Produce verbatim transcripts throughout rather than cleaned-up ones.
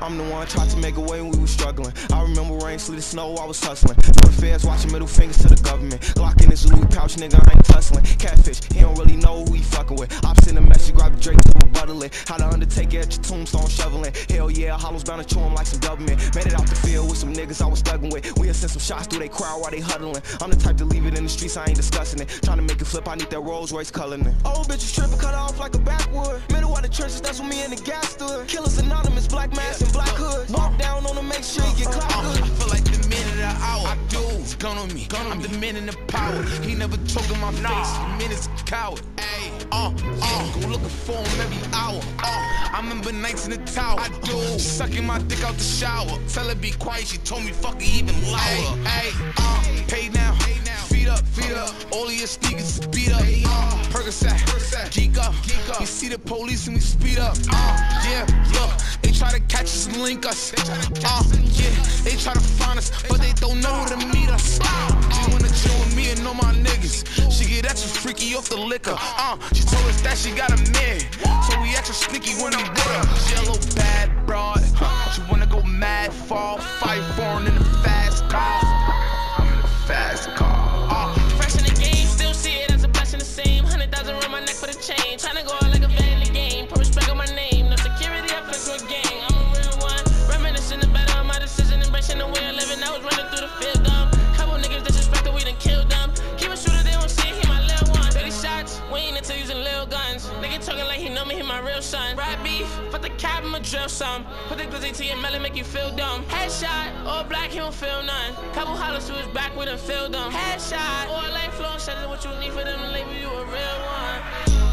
I'm the one tried to make a way when we was struggling. I remember rain, sleet, and snow, I was hustling. For the feds watching, middle fingers to the government. Glock in his Louis pouch, nigga, I ain't tussling. Catfish, he don't really know who he fucking with. I send a message, grab the Drake to rebuttal it. How the Undertaker at your tombstone shoveling. Hell yeah, hollows bound to chew him like some government. Made it out the field with some niggas I was thugging with. We'll send some shots through they crowd while they huddling. I'm the type to leave it in the streets, I ain't discussing it. Trying to make it flip, I need that Rolls Royce coloring it. Old bitches tripping, cut off like a backwood. Middle of the trenches, that's when me and the gas stood. Killers anonymous, black mask and black hood. Walk down on them, make sure you get clocked good. I feel like the man of the hour. I do. It's gone on me. I'm the man in the power. He never choke in my face. The man is a coward. Ayy. Uh, uh, go looking for him every hour. Uh, I remember nights in the tower. I do. Sucking my dick out the shower. Tell her be quiet. She told me fuck it even louder. Ayy. Uh, pay now. Feet up, feet up. All of your sneakers speed up. Uh, Percocet, geek up. We see the police and we speed up. Uh, yeah, look, they try to catch us and link us. Uh, yeah, they try to find us, but they don't know who to meet us. She wanna chill with me and all my niggas. She get extra freaky off the liquor. Uh, she told us that she got a man, so we extra sneaky when we with her. She a little bad broad. She wanna go mad, fall, fight foreign in the fast car. I'm in the fast car. Fresh in the game, still see it as a blessing the same. Hundred thousand around my neck for the chain. Tryna go out like a vet in the game. Put respect on my name. No security, I flex to a gang. I'm a real one. Reminiscing the better of my decision. Embracing the way I live. I was running through the field dumb. Couple niggas disrespected, we done killed them. Keep a shooter, they don't see it, he my little one. thirty shots, we ain't into using little guns. Nigga talking like he know me, he my real son. Ride beef, fuck the cab, I'ma drill some. Put the glizzy to your melon, make you feel dumb. Headshot, all black, he don't feel none. Couple hollers to his back, we done filled them. Headshot, all life long shots is what you need for them to label you a real one.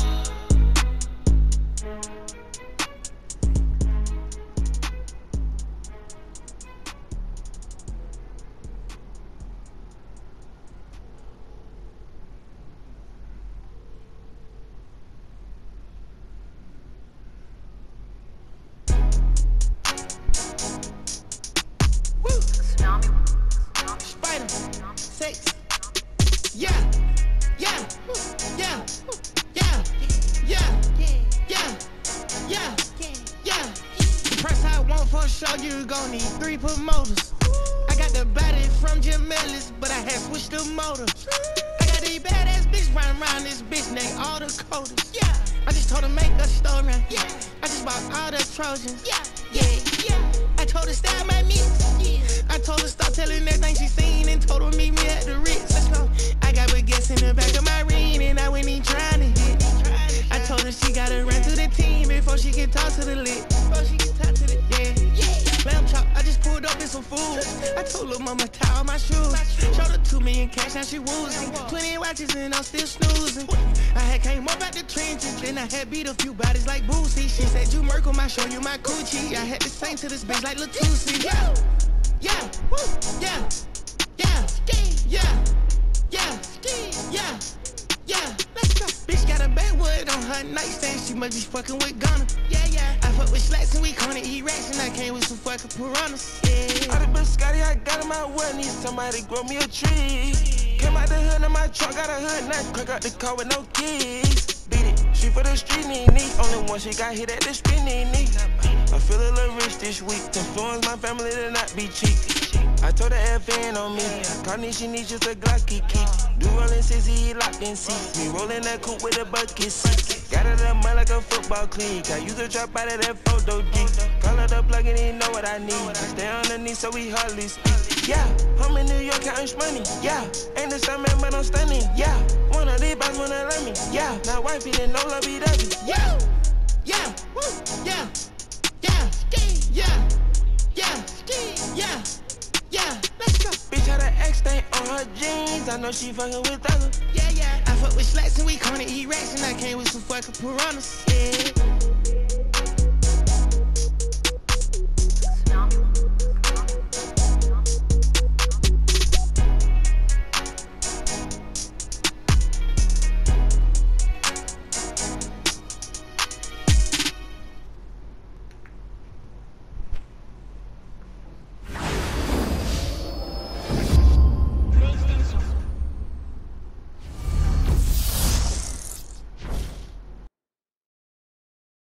Yeah, yeah, yeah, yeah, yeah, yeah, yeah, yeah. Press I want for sure, you gon' need three promoters. I got the body from Jim Ellis, but I had switched the motor. I got these badass bitch running around this bitch named all the coders. Yeah, I just told her make a story. Yeah, I just bought all the Trojans. Yeah, yeah, yeah. I told her style my mix. Yeah, I told her stop telling everything she seen and told her meet me at the Ritz. Let's go. I got with gas in the back of my ring and I went in trying to hit. I told her she gotta run through the team before she can talk to the lit. Before she can talk to the yeah. Yeah. Lamb chop, I just pulled up in some food. I told her mama tie all my shoes. Showed her two million cash, now she woozing. Twenty watches and I'm still snoozing. I had came up out the trenches, then I had beat a few bodies like Boosie. She said you Merkle, I show you my coochie. I had to sing to this bitch like Latusi. Yeah, yeah, yeah, yeah, yeah, yeah, yeah, yeah. Let's go. Bitch got a backwood on her nightstand. She must be fucking with Ghana. Yeah, yeah. I fuck with slacks and we gonna eat racks and I came with some fucking piranhas. Yeah. All the bitch Scotty, I got in my well, need somebody grow me a tree. Came out the hood in my truck, got a hood, now crack out the car with no keys. Beat it, she for the street, nee, nee. Only one she got hit at the spin, nee, nee. I feel a little rich this week, influence my family to not be cheap. I told her F N on me, Carney, she needs just a Glocky key. Do rollin' sissy, locked in seats. Me rollin' that coupe with a bucket seat. Got it up mud like a football clique. I use a drop out of that photo G. Call her the plug and he know what I need. I stay underneath so we hardly speak. Yeah, I'm in New York counting money. Yeah, ain't the same man but I'm stunning. Yeah, one of these boys wanna let me. Yeah, now wifey didn't know love be dubby. Yeah, yeah, yeah, yeah, yeah, yeah, yeah, yeah, let's go. Bitch had an X stain on her jeans. I know she fucking with others. Yeah, yeah. I fuck with slacks and we gonna eat racks and I came with some fucking piranhas. Yeah.